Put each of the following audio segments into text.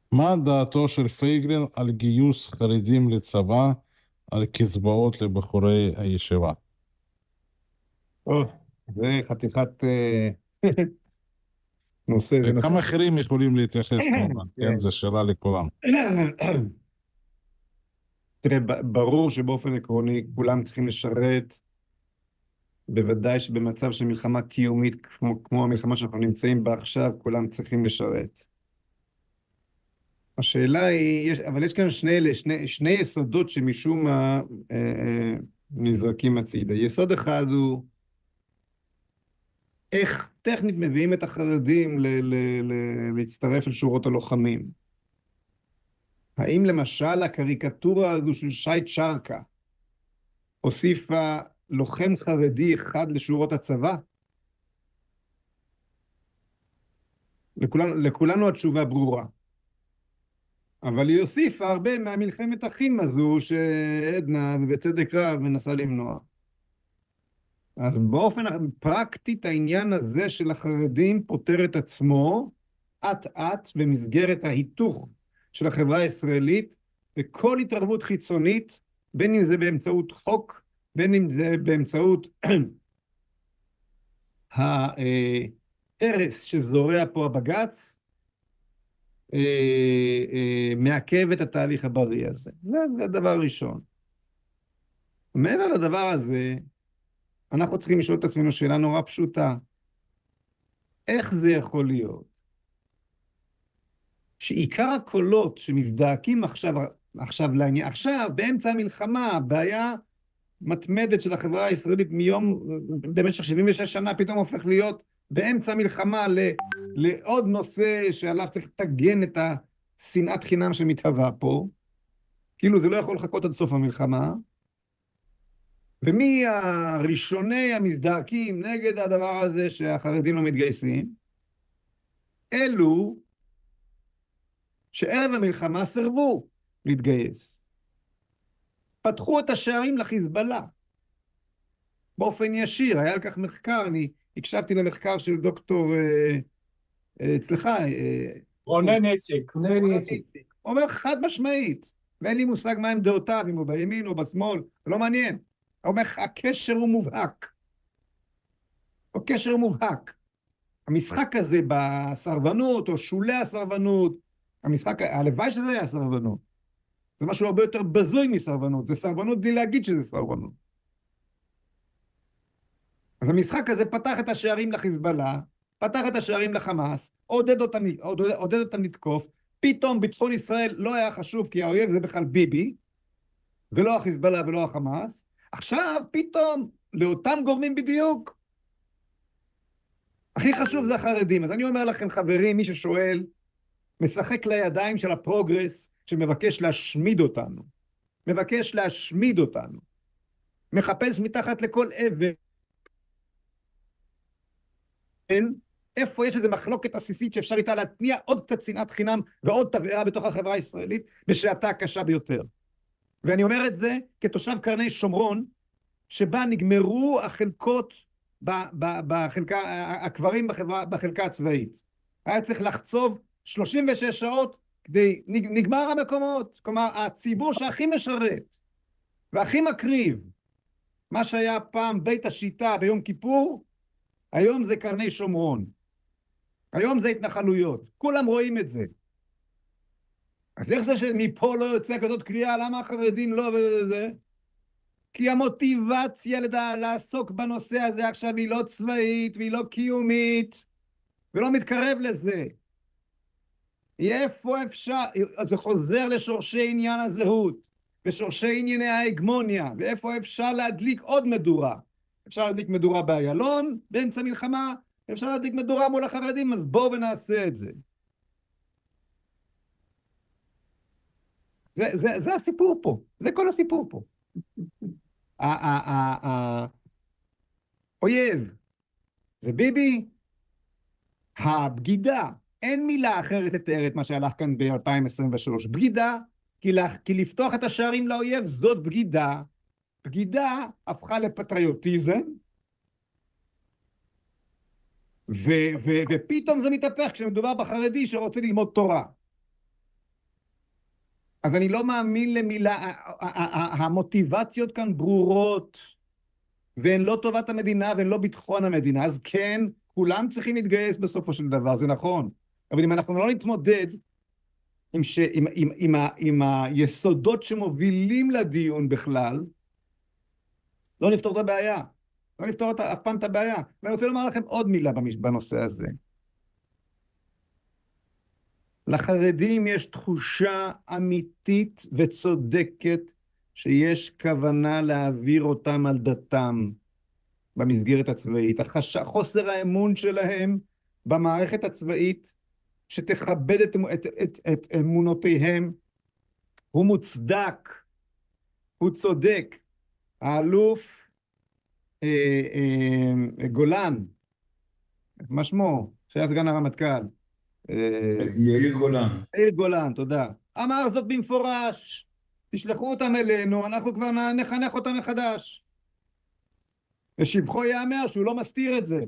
מה דעתו של פייגלין על גיוס חרדים לצבא, על קצבאות לבחורי הישיבה? טוב, זה חתיכת נושא, זה נושא וכמה אחרים יכולים להתייחס כמובן, כן, כן. זו שאלה לכולם. תראה, ברור שבאופן עקרוני כולם צריכים לשרת, בוודאי שבמצב של מלחמה קיומית כמו המלחמה שאנחנו נמצאים בה עכשיו, כולם צריכים לשרת. השאלה היא, אבל יש כאן שני יסודות שמשום מה נזרקים הצידה. יסוד אחד הוא איך טכנית מביאים את החרדים להצטרף אל שורות הלוחמים. האם למשל הקריקטורה הזו של שייט שרקה הוסיפה לוחם חרדי אחד לשורות הצבא? לכולנו התשובה ברורה. אבל היא הוסיפה הרבה מהמלחמת אחים הזו שעדנה ובצדק רב מנסה למנוע. אז באופן פרקטית העניין הזה של החרדים פותר את עצמו אט אט במסגרת ההיתוך של החברה הישראלית, וכל התערבות חיצונית, בין אם זה באמצעות חוק, בין אם זה באמצעות ההרס שזורע פה הבג"ץ, מעכב את התהליך הבריא הזה. זה הדבר הראשון. מעבר לדבר הזה, אנחנו צריכים לשאול את עצמנו שאלה נורא פשוטה. איך זה יכול להיות שעיקר הקולות שמזדעקים עכשיו לעניין, עכשיו באמצע המלחמה, בעיה מתמדת של החברה הישראלית במשך 76 שנה, פתאום הופך להיות באמצע המלחמה לעוד נושא שעליו צריך לתגן את השנאת חינם שמתהווה פה, כאילו זה לא יכול לחכות עד סוף המלחמה. ומי הראשוני המזדעקים נגד הדבר הזה שהחרדים לא מתגייסים? אלו שערב המלחמה סרבו להתגייס. פתחו את השערים לחיזבאללה. באופן ישיר, היה על כך מחקר, אני הקשבתי למחקר של דוקטור, אצלך, רונן איציק. אומר חד משמעית, ואין לי מושג מה הם דעותיו, אם הוא בימין או בשמאל, לא מעניין. הוא אומר, הקשר הוא מובהק. הקשר הוא מובהק. המשחק הזה בסרבנות, או שולי הסרבנות, הלוואי שזה היה סרבנות. זה משהו הרבה יותר בזוי מסרבנות. זה סרבנות בלי להגיד שזה סרבנות. אז המשחק הזה פתח את השערים לחיזבאללה, פתח את השערים לחמאס, עודד אותם לתקוף, פתאום ביטחון ישראל לא היה חשוב, כי האויב זה בכלל ביבי, ולא החיזבאללה ולא החמאס. עכשיו פתאום לאותם גורמים בדיוק הכי חשוב זה החרדים. אז אני אומר לכם חברים, מי ששואל, משחק לידיים של הפרוגרס שמבקש להשמיד אותנו, מבקש להשמיד אותנו, מחפש מתחת לכל אבן איפה יש איזו מחלוקת עסיסית שאפשר איתה להתניע עוד קצת שנאת חינם ועוד תבערה בתוך החברה הישראלית בשעתה הקשה ביותר. ואני אומר את זה כתושב קרני שומרון, שבה נגמרו החלקות, הקברים בחלקה הצבאית. היה צריך לחצוב 36 שעות כדי, נגמר המקומות. כלומר, הציבור שהכי משרת והכי מקריב, מה שהיה פעם בית השיטה ביום כיפור, היום זה קרני שומרון. היום זה התנחלויות. כולם רואים את זה. אז איך זה שמפה לא יוצא כזאת קריאה? למה החרדים לא וזה? כי המוטיבציה לעסוק בנושא הזה עכשיו היא לא צבאית והיא לא קיומית ולא מתקרב לזה. איפה אפשר, זה חוזר לשורשי עניין הזהות ושורשי ענייני ההגמוניה, ואיפה אפשר להדליק עוד מדורה. אפשר להדליק מדורה באיילון באמצע מלחמה, אפשר להדליק מדורה מול החרדים, אז בואו ונעשה את זה. זה הסיפור פה, זה כל הסיפור פה. האויב זה ביבי, הבגידה, אין מילה אחרת לתאר את מה שהלך כאן ב-2023, בגידה, כי לפתוח את השערים לאויב זאת בגידה, בגידה הפכה לפטריוטיזם, ופתאום זה מתהפך כשמדובר בחרדי שרוצה ללמוד תורה. אז אני לא מאמין למילה, המוטיבציות כאן ברורות, והן לא טובת המדינה והן לא ביטחון המדינה, אז כן, כולם צריכים להתגייס בסופו של דבר, זה נכון. אבל אם אנחנו לא נתמודד עם היסודות שמובילים לדיון בכלל, לא נפתור את הבעיה. לא נפתור אף פעם את הבעיה. ואני רוצה לומר לכם עוד מילה בנושא הזה. לחרדים יש תחושה אמיתית וצודקת שיש כוונה להעביר אותם על דתם במסגרת הצבאית. חוסר האמון שלהם במערכת הצבאית שתכבד את אמונותיהם הוא מוצדק, הוא צודק. האלוף גולן, מה שמו? שהיה סגן הרמטכ"ל. יאיר גולן. יאיר גולן, תודה. אמר זאת במפורש, תשלחו אותם אלינו, אנחנו כבר נחנך אותם מחדש. ושבחו יאמר שהוא לא מסתיר את זה.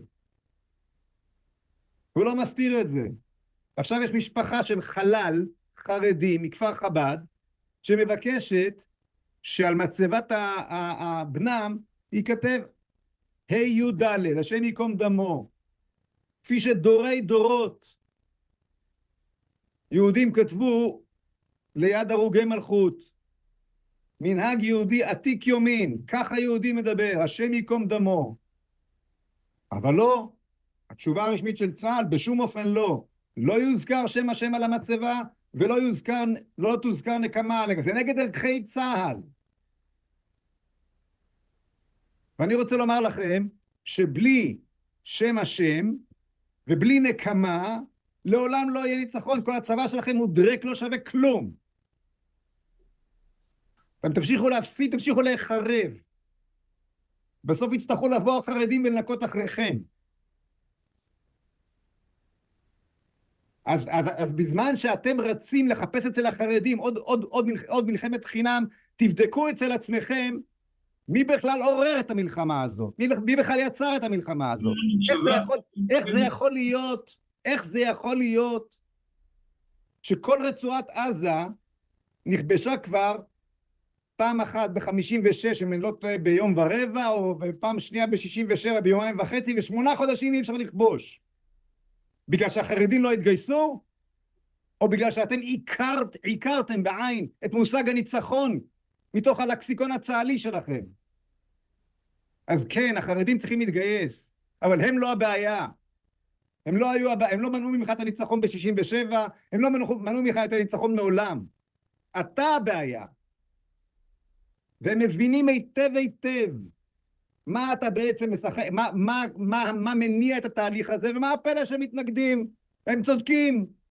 הוא לא מסתיר את זה. עכשיו יש משפחה של חלל חרדי מכפר חב"ד, שמבקשת שעל מצבת הבנם ייכתב הי"ד, השם ייקום דמו, כפי שדורי דורות יהודים כתבו ליד הרוגי מלכות. מנהג יהודי עתיק יומין, ככה יהודי מדבר, השם ייקום דמו. אבל לא, התשובה הרשמית של צה"ל בשום אופן לא. לא יוזכר שם השם על המצבה, ולא תוזכר נקמה, זה נגד ערכי צה"ל. ואני רוצה לומר לכם שבלי שם השם ובלי נקמה לעולם לא יהיה ניצחון. כל הצבא שלכם הוא דרק, לא שווה כלום. אתם תמשיכו להפסיד, תמשיכו להיחרב. בסוף יצטרכו לבוא החרדים ולנקות אחריכם. אז בזמן שאתם רצים לחפש אצל החרדים עוד מלחמת חינם, תבדקו אצל עצמכם מי בכלל עורר את המלחמה הזאת? מי בכלל יצר את המלחמה הזאת? איך זה יכול להיות שכל רצועת עזה נכבשה כבר פעם אחת ב-56, אם אני לא טועה ביום ורבע, או פעם שנייה ב-67 ביומיים וחצי, ו8 חודשים אי אפשר לכבוש? בגלל שהחרדים לא התגייסו? או בגלל שאתם עיקרתם בעין את מושג הניצחון מתוך הלקסיקון הצה"לי שלכם? אז כן, החרדים צריכים להתגייס, אבל הם לא הבעיה. הם לא מנעו ממך את הניצחון ב-67, הם לא מנעו ממך את הניצחון מעולם. אתה הבעיה. והם מבינים היטב מה אתה בעצם משחק, מה מניע את התהליך הזה, ומה הפלא שהם מתנגדים. הם צודקים.